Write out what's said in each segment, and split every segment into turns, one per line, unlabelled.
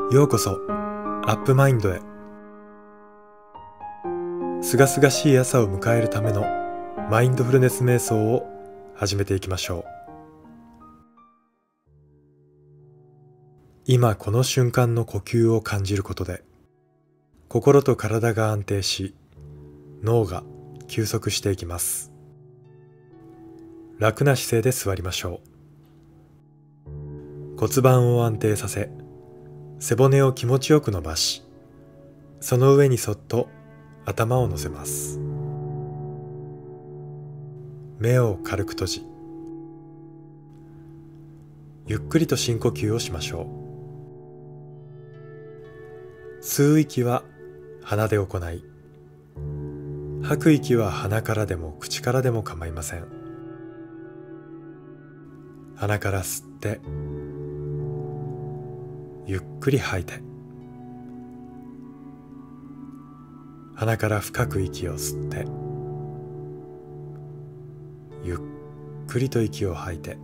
ようこそアップマインドへ。すがすがしい朝を迎えるためのマインドフルネス瞑想を始めていきましょう。今この瞬間の呼吸を感じることで心と体が安定し、脳が休息していきます。楽な姿勢で座りましょう。骨盤を安定させ、背骨を気持ちよく伸ばし、その上にそっと頭を乗せます。目を軽く閉じ、ゆっくりと深呼吸をしましょう。吸う息は鼻で行い、吐く息は鼻からでも口からでも構いません。鼻から吸って、ゆっくり吐いて、鼻から深く息を吸って、ゆっくりと息を吐いて、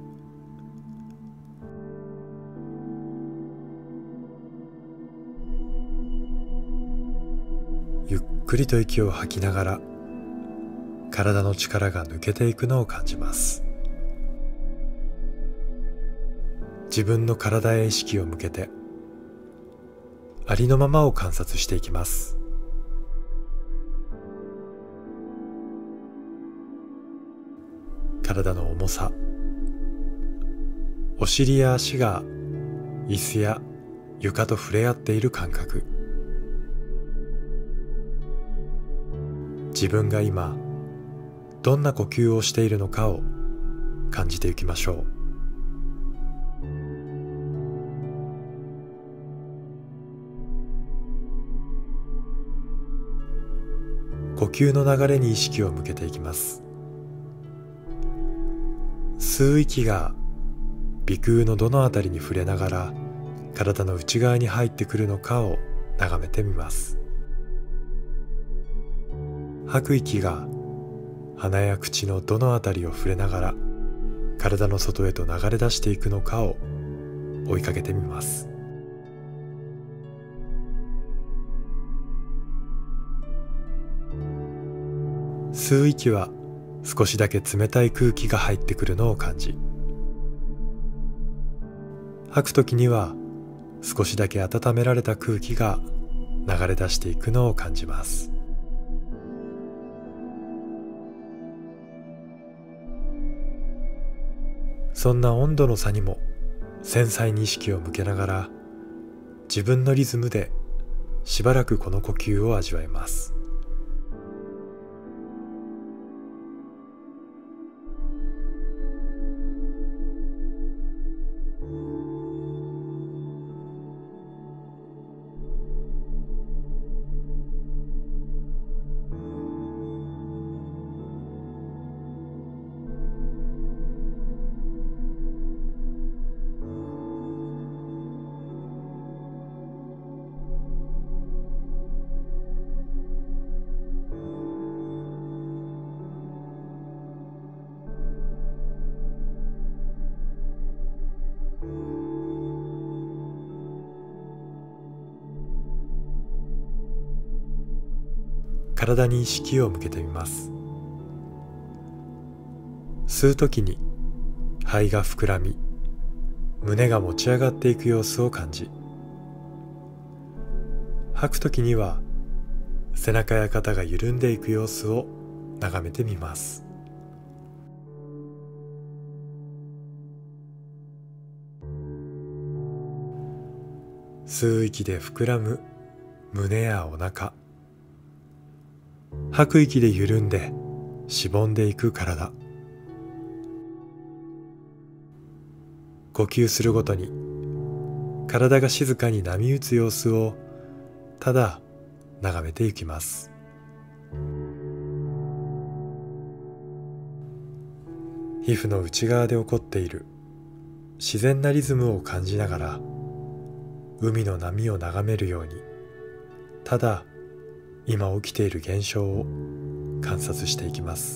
ゆっくりと息を吐きながら体の力が抜けていくのを感じます。自分の体へ意識を向けてありのままを観察していきます。体の重さ、お尻や足が椅子や床と触れ合っている感覚、自分が今どんな呼吸をしているのかを感じていきましょう。呼吸の流れに意識を向けていきます。吸う息が鼻腔のどのあたりに触れながら体の内側に入ってくるのかを眺めてみます。吐く息が鼻や口のどのあたりを触れながら体の外へと流れ出していくのかを追いかけてみます。吸う息は少しだけ冷たい空気が入ってくるのを感じ、吐くときには少しだけ温められた空気が流れ出していくのを感じます。そんな温度の差にも繊細に意識を向けながら自分のリズムでしばらくこの呼吸を味わいます。体に意識を向けてみます。吸うときに肺が膨らみ、胸が持ち上がっていく様子を感じ、吐くときには背中や肩が緩んでいく様子を眺めてみます。吸う息で膨らむ胸やお腹、吐く息で緩んでしぼんでいく体、呼吸するごとに体が静かに波打つ様子をただ眺めていきます。皮膚の内側で起こっている自然なリズムを感じながら海の波を眺めるようにただ今起きている現象を観察していきます。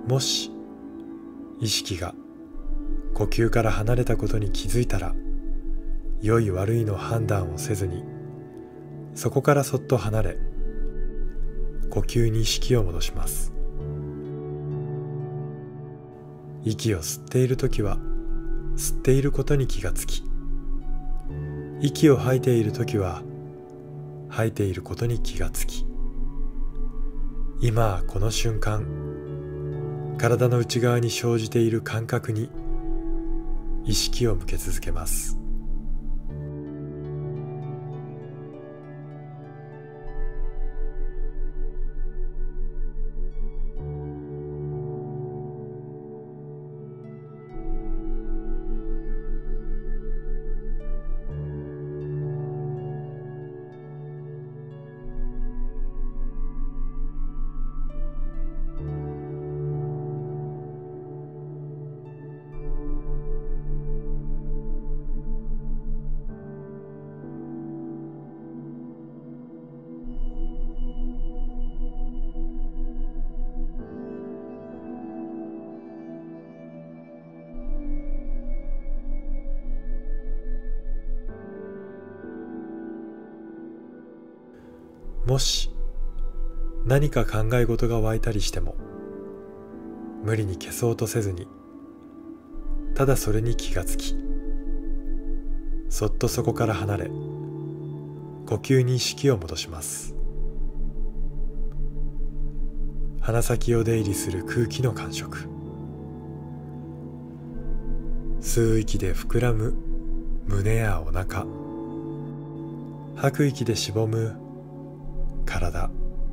もし意識が呼吸から離れたことに気づいたら、良い悪いの判断をせずに、そこからそっと離れ、呼吸に意識を戻します。息を吸っているときは吸っていることに気がつき、息を吐いているときは吐いていることに気がつき、今この瞬間、体の内側に生じている感覚に意識を向け続けます。もし何か考え事が湧いたりしても、無理に消そうとせずに、ただそれに気がつき、そっとそこから離れ、呼吸に意識を戻します。鼻先を出入りする空気の感触、吸う息で膨らむ胸やお腹、吐く息でしぼむ体、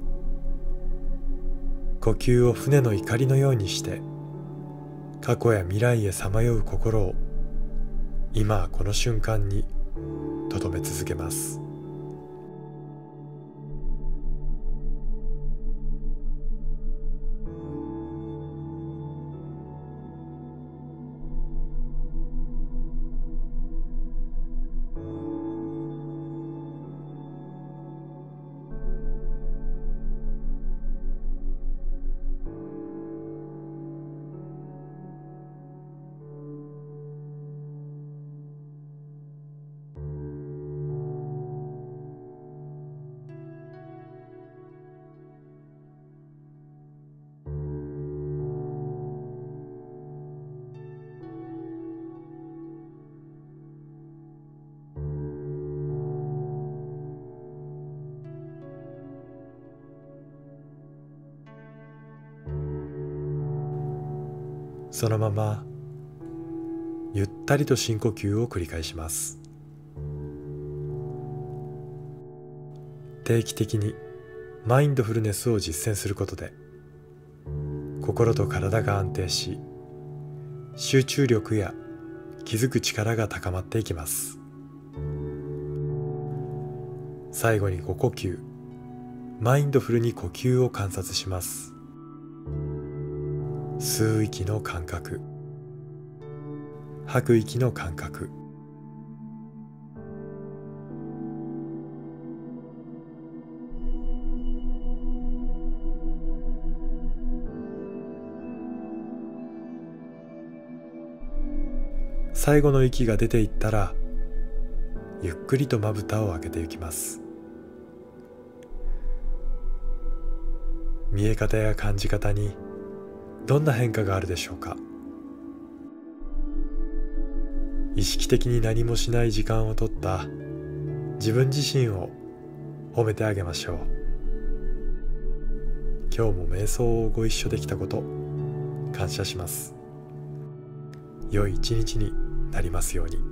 呼吸を船の怒りのようにして過去や未来へさまよう心を今この瞬間に留め続けます。そのままゆったりと深呼吸を繰り返します。定期的にマインドフルネスを実践することで、心と体が安定し、集中力や気づく力が高まっていきます。最後に5呼吸、マインドフルに呼吸を観察します。吸う息の感覚、吐く息の感覚、最後の息が出ていったら、ゆっくりとまぶたを開けていきます。見え方や感じ方にどんな変化があるでしょうか。意識的に何もしない時間をとった自分自身を褒めてあげましょう。今日も瞑想をご一緒できたこと感謝します。良い一日になりますように。